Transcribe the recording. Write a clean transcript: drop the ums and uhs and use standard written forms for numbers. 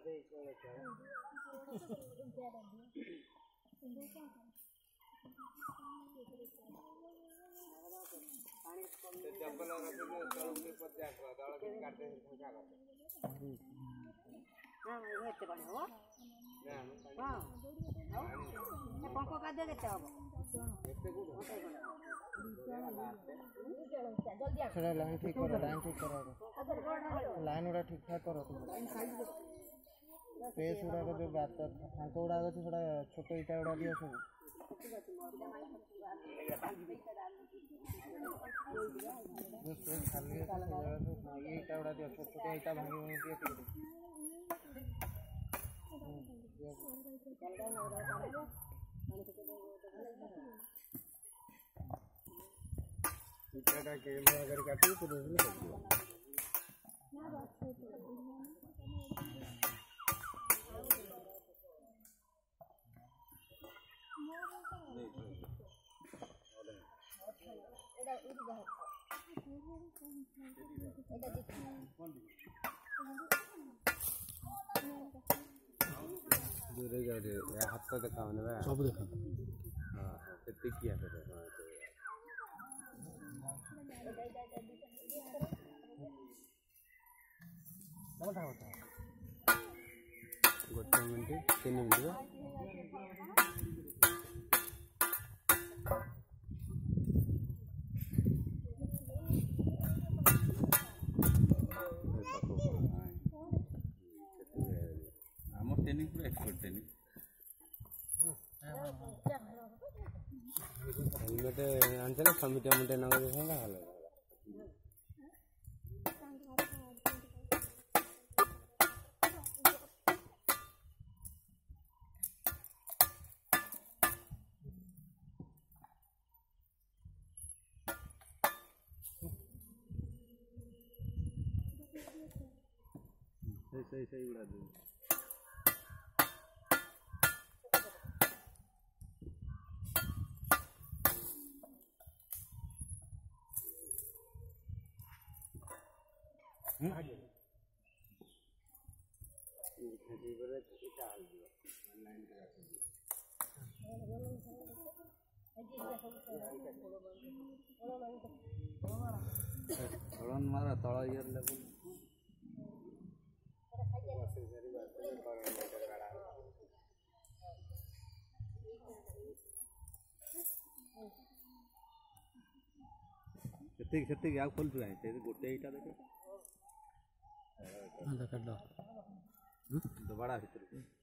line ठीक करो line उड़ा ठीक ठाक करो पेस उड़ा जो बात फांक उड़ा थोड़ा छोट इटा उड़ा दिया सब खाली ये इटा उड़ा दिया छोट छोट इटा भांगी दिया इटा के अगर काटी तो हाथ तो देखा सब देखा हाँ किया गोटे मिनट 3 मिनट ट्रेनिंग पूरा एक्सपर्ट ट्रेनिंग हेलमेट आनते समिटा मुटे नग देखा भलो सही उड़ा दो मारा तला इयर लेवल से क्या खोल चुका है गोटे ईटा देखे बड़ा